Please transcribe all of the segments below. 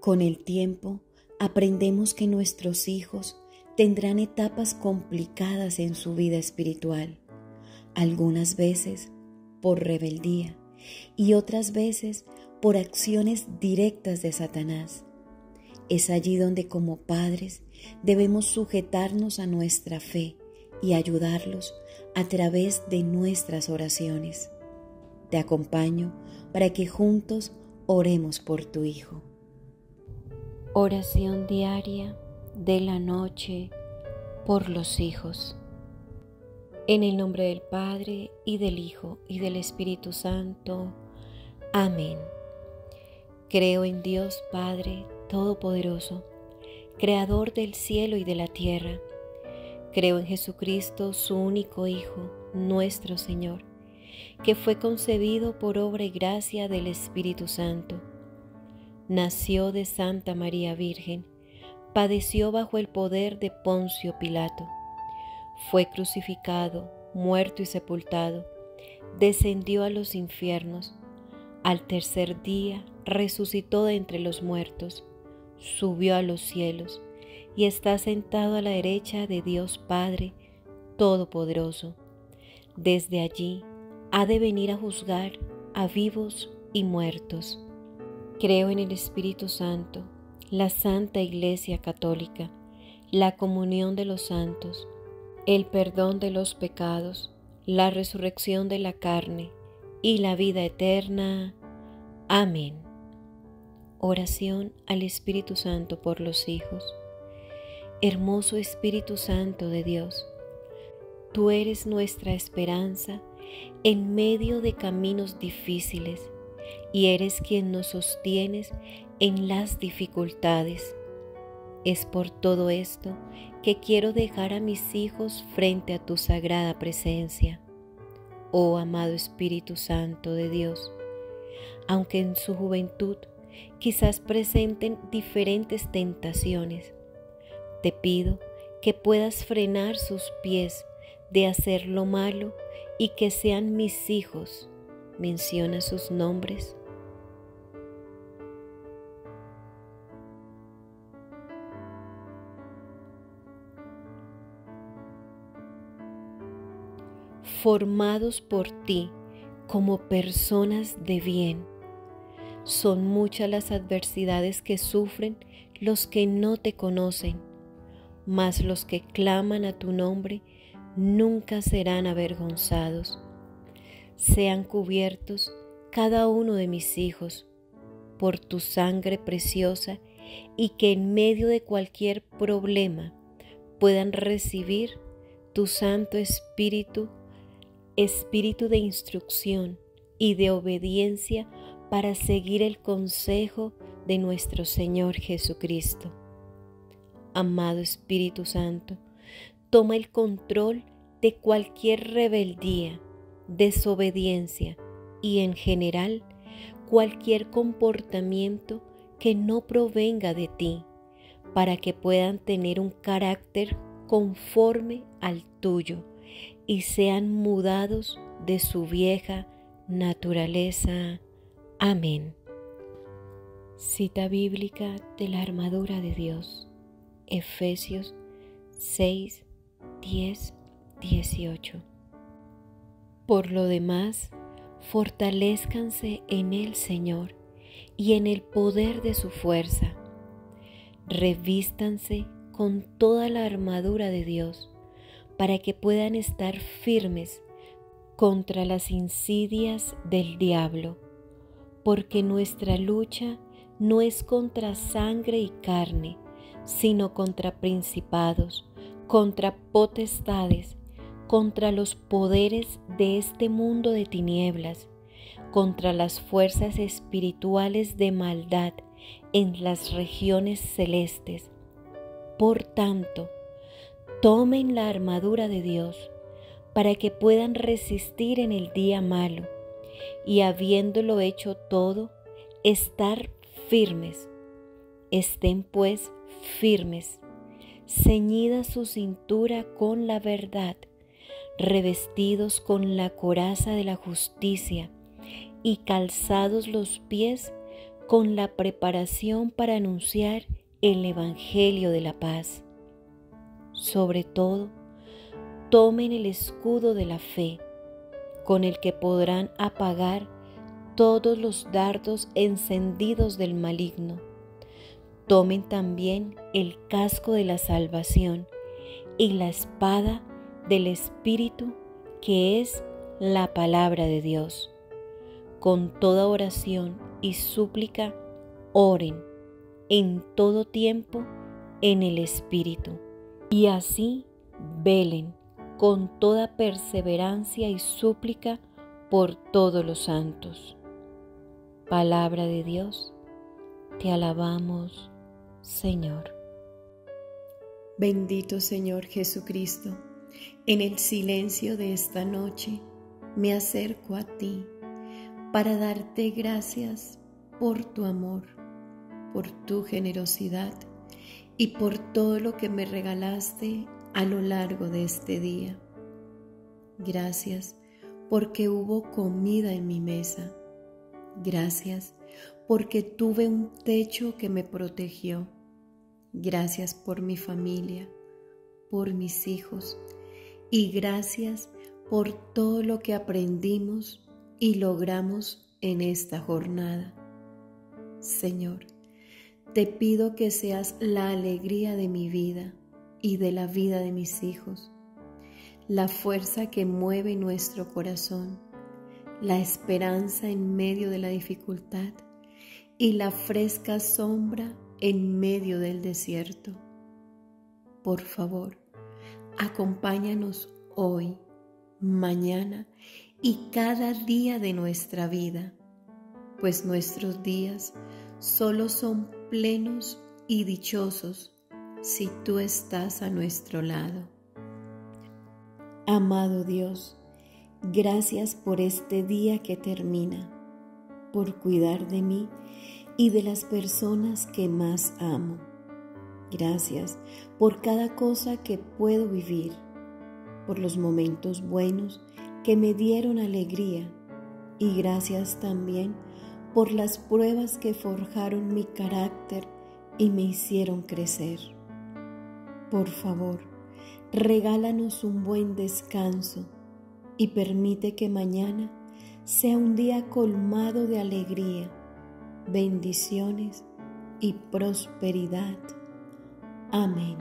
Con el tiempo, aprendemos que nuestros hijos tendrán etapas complicadas en su vida espiritual, algunas veces por rebeldía y otras veces por acciones directas de Satanás. Es allí donde como padres debemos sujetarnos a nuestra fe y ayudarlos a través de nuestras oraciones. Te acompaño para que juntos oremos por tu hijo. Oración diaria de la noche por los hijos. En el nombre del Padre, y del Hijo, y del Espíritu Santo. Amén. Creo en Dios Padre Todopoderoso, Creador del cielo y de la tierra. Creo en Jesucristo, su único Hijo, nuestro Señor, que fue concebido por obra y gracia del Espíritu Santo. Nació de Santa María Virgen, padeció bajo el poder de Poncio Pilato, fue crucificado, muerto y sepultado, descendió a los infiernos, al tercer día resucitó de entre los muertos, subió a los cielos y está sentado a la derecha de Dios Padre Todopoderoso. Desde allí ha de venir a juzgar a vivos y muertos. Creo en el Espíritu Santo, la Santa Iglesia Católica, la comunión de los santos, el perdón de los pecados, la resurrección de la carne y la vida eterna. Amén. Oración al Espíritu Santo por los hijos. Hermoso Espíritu Santo de Dios, tú eres nuestra esperanza en medio de caminos difíciles y eres quien nos sostienes en las dificultades. Es por todo esto que quiero dejar a mis hijos frente a tu sagrada presencia. Oh amado Espíritu Santo de Dios, aunque en su juventud quizás presenten diferentes tentaciones, te pido que puedas frenar sus pies de hacer lo malo y que sean mis hijos. Menciona sus nombres. Formados por ti como personas de bien. Son muchas las adversidades que sufren los que no te conocen, mas los que claman a tu nombre nunca serán avergonzados. Sean cubiertos cada uno de mis hijos por tu sangre preciosa y que en medio de cualquier problema puedan recibir tu Santo Espíritu, Espíritu de instrucción y de obediencia para seguir el consejo de nuestro Señor Jesucristo. Amado Espíritu Santo, toma el control de cualquier rebeldía, desobediencia y en general cualquier comportamiento que no provenga de ti, para que puedan tener un carácter conforme al tuyo y sean mudados de su vieja naturaleza. Amén. Cita bíblica de la armadura de Dios. Efesios 6, 10, 18. Por lo demás, fortalézcanse en el Señor y en el poder de su fuerza. Revístanse con toda la armadura de Dios para que puedan estar firmes contra las insidias del diablo, porque nuestra lucha no es contra sangre y carne, sino contra principados, contra potestades, contra los poderes de este mundo de tinieblas, contra las fuerzas espirituales de maldad en las regiones celestes. Por tanto, tomen la armadura de Dios para que puedan resistir en el día malo y habiéndolo hecho todo, estar firmes. Estén pues firmes, ceñida su cintura con la verdad, revestidos con la coraza de la justicia y calzados los pies con la preparación para anunciar el Evangelio de la paz. Sobre todo, tomen el escudo de la fe, con el que podrán apagar todos los dardos encendidos del maligno. Tomen también el casco de la salvación y la espada del Espíritu, que es la palabra de Dios. Con toda oración y súplica, oren en todo tiempo en el Espíritu. Y así velen con toda perseverancia y súplica por todos los santos. Palabra de Dios, te alabamos, Señor. Bendito Señor Jesucristo, en el silencio de esta noche me acerco a ti para darte gracias por tu amor, por tu generosidad y por todo lo que me regalaste a lo largo de este día. Gracias porque hubo comida en mi mesa. Gracias porque tuve un techo que me protegió. Gracias por mi familia, por mis hijos y gracias por todo lo que aprendimos y logramos en esta jornada. Señor, te pido que seas la alegría de mi vida y de la vida de mis hijos, la fuerza que mueve nuestro corazón, la esperanza en medio de la dificultad y la fresca sombra en medio del desierto. Por favor, acompáñanos hoy, mañana y cada día de nuestra vida, pues nuestros días solo son plenos y dichosos si tú estás a nuestro lado. Amado Dios, gracias por este día que termina, por cuidar de mí y de las personas que más amo. Gracias por cada cosa que puedo vivir, por los momentos buenos que me dieron alegría y gracias también por las pruebas que forjaron mi carácter y me hicieron crecer. Por favor, regálanos un buen descanso y permite que mañana sea un día colmado de alegría, bendiciones y prosperidad. Amén.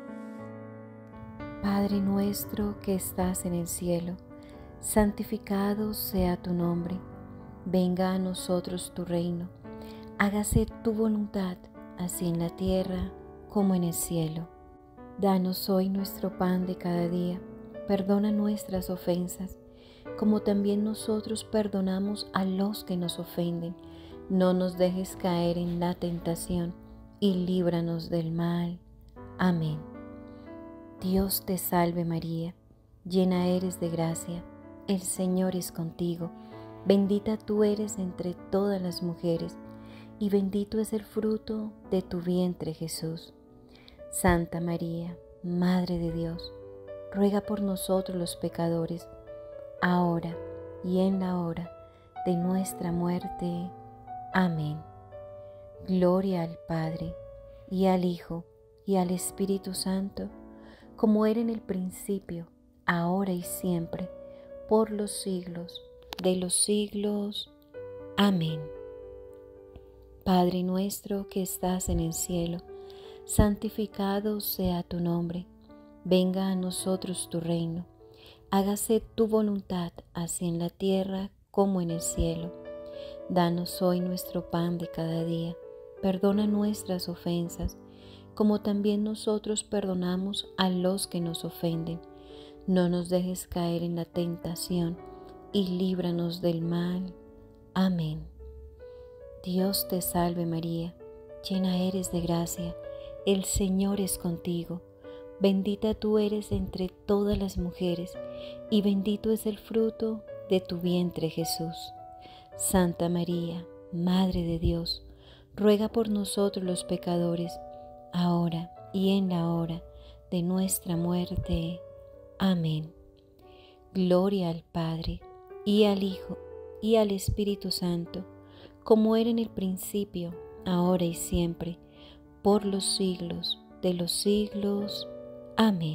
Padre nuestro que estás en el cielo, santificado sea tu nombre. Venga a nosotros tu reino. Hágase tu voluntad, así en la tierra como en el cielo. Danos hoy nuestro pan de cada día. Perdona nuestras ofensas, como también nosotros perdonamos a los que nos ofenden. No nos dejes caer en la tentación y líbranos del mal. Amén. Dios te salve María, llena eres de gracia, el Señor es contigo. Bendita tú eres entre todas las mujeres, y bendito es el fruto de tu vientre Jesús. Santa María, Madre de Dios, ruega por nosotros los pecadores, ahora y en la hora de nuestra muerte. Amén. Gloria al Padre, y al Hijo, y al Espíritu Santo, como era en el principio, ahora y siempre, por los siglos de los siglos. Amén. Padre nuestro que estás en el cielo, santificado sea tu nombre. Venga a nosotros tu reino. Hágase tu voluntad, así en la tierra como en el cielo. Danos hoy nuestro pan de cada día. Perdona nuestras ofensas, como también nosotros perdonamos a los que nos ofenden. No nos dejes caer en la tentación y líbranos del mal. Amén. Dios te salve María, llena eres de gracia, el Señor es contigo. Bendita tú eres entre todas las mujeres, y bendito es el fruto de tu vientre Jesús. Santa María, Madre de Dios, ruega por nosotros los pecadores, ahora y en la hora de nuestra muerte. Amén. Gloria al Padre, y al Hijo, y al Espíritu Santo, como era en el principio, ahora y siempre, por los siglos de los siglos. Amén.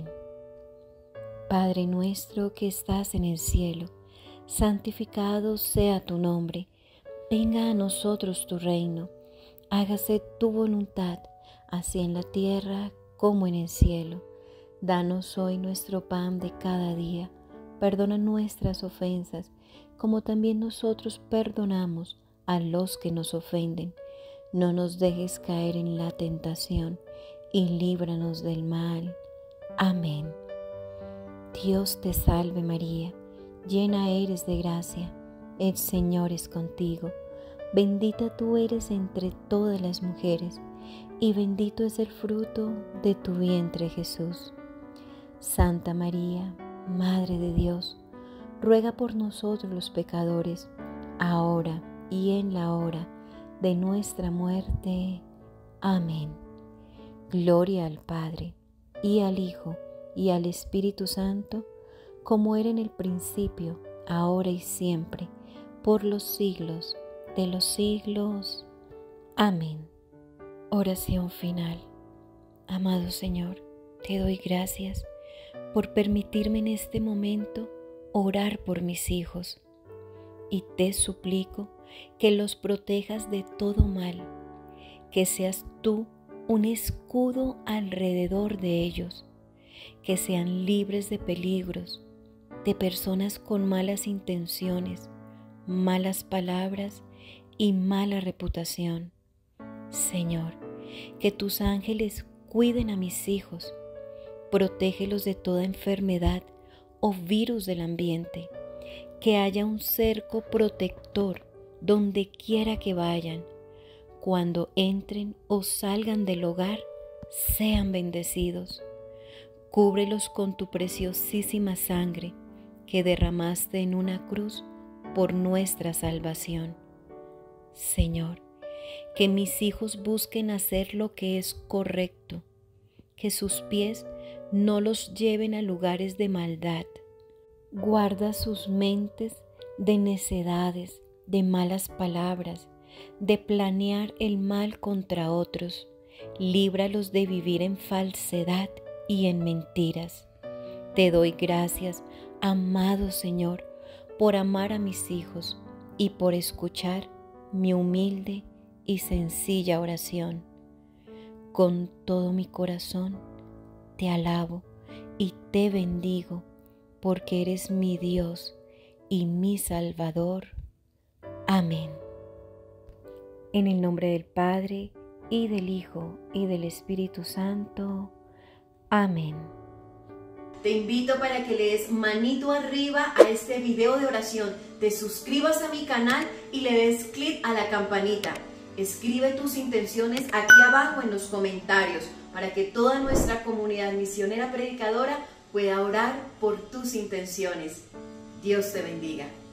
Padre nuestro que estás en el cielo, santificado sea tu nombre. Venga a nosotros tu reino. Hágase tu voluntad, así en la tierra como en el cielo. Danos hoy nuestro pan de cada día. Perdona nuestras ofensas, como también nosotros perdonamos a los que nos ofenden. No nos dejes caer en la tentación, y líbranos del mal. Amén. Dios te salve María, llena eres de gracia, el Señor es contigo. Bendita tú eres entre todas las mujeres, y bendito es el fruto de tu vientre Jesús. Santa María, Madre de Dios, ruega por nosotros los pecadores, ahora y en la hora de nuestra muerte. Amén. Gloria al Padre, y al Hijo, y al Espíritu Santo, como era en el principio, ahora y siempre, por los siglos de los siglos. Amén. Oración final. Amado Señor, te doy gracias por permitirme en este momento orar por mis hijos, y te suplico que los protejas de todo mal, que seas tú un escudo alrededor de ellos, que sean libres de peligros, de personas con malas intenciones, malas palabras y mala reputación. Señor, que tus ángeles cuiden a mis hijos, protégelos de toda enfermedad o virus del ambiente, que haya un cerco protector donde quiera que vayan. Cuando entren o salgan del hogar, sean bendecidos. Cúbrelos con tu preciosísima sangre que derramaste en una cruz por nuestra salvación. Señor, que mis hijos busquen hacer lo que es correcto, que sus pies no los lleven a lugares de maldad. Guarda sus mentes de necedades, de malas palabras, de planear el mal contra otros. Líbralos de vivir en falsedad y en mentiras. Te doy gracias, amado Señor, por amar a mis hijos y por escuchar mi humilde y sencilla oración. Con todo mi corazón te alabo y te bendigo, porque eres mi Dios y mi Salvador. Amén. En el nombre del Padre, y del Hijo, y del Espíritu Santo. Amén. Te invito para que le des manito arriba a este video de oración, te suscribas a mi canal y le des clic a la campanita. Escribe tus intenciones aquí abajo en los comentarios para que toda nuestra comunidad misionera predicadora pueda orar por tus intenciones. Dios te bendiga.